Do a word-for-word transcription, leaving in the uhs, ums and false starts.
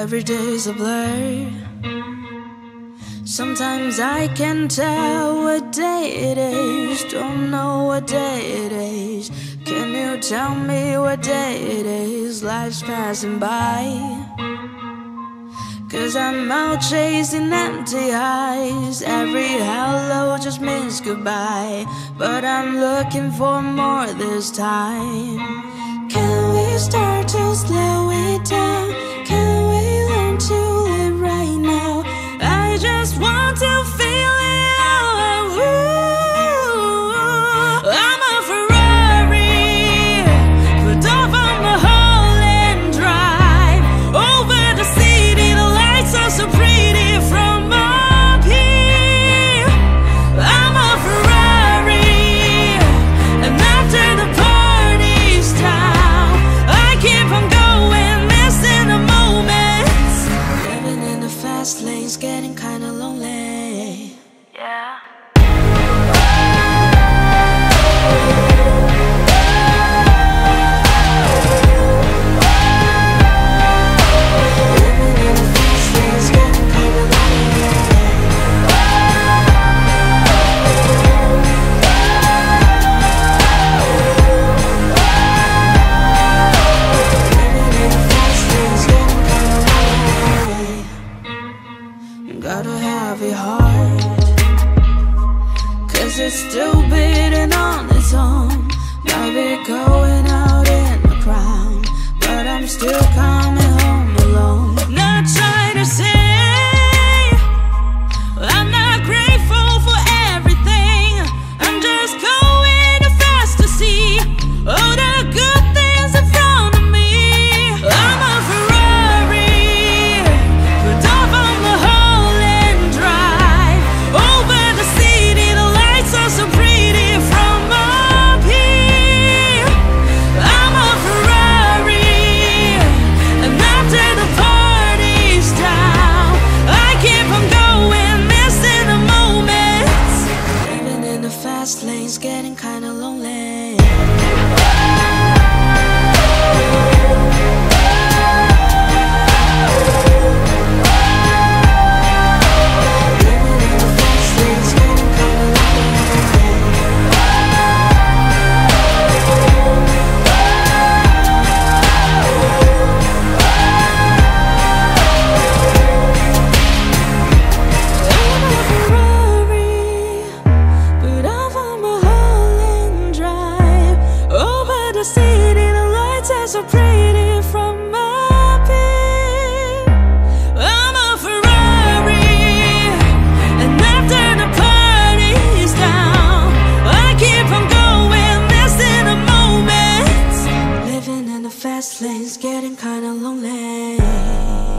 every day's a blur. Sometimes I can tell what day it is, don't know what day it is. Can you tell me what day it is? Life's passing by, 'cause I'm out chasing empty eyes. Every hello just means goodbye, but I'm looking for more this time. Can we start to slow it down? Can we learn to live right now? I just want to feel it all. Ooh, I'm a Ferrari, put off on the hole and drive over the city. The lights are so pretty from up here. I'm a Ferrari, and after the party's down, I keep on going, missing the moments. Living in the fast lane's getting kinda lonely. Yeah. Got a heavy heart, 'cause it's still beating on its own. Might be going out in the crowd, but I'm still coming home alone. Not trying to say I'm not grateful for everything. I'm just going too fast to see all the good things in front of me. I'm a Ferrari, put off on the hole and drive over the city. The lights are so pretty from up here. I'm a Ferrari, and after the party's down, I keep on going, missing the moments. Living in the fast lane's getting kinda lonely. So pretty from up here. I'm a Ferrari, and after the party's down, I keep on going, missing the moments. Living in the fast lane's getting kinda lonely.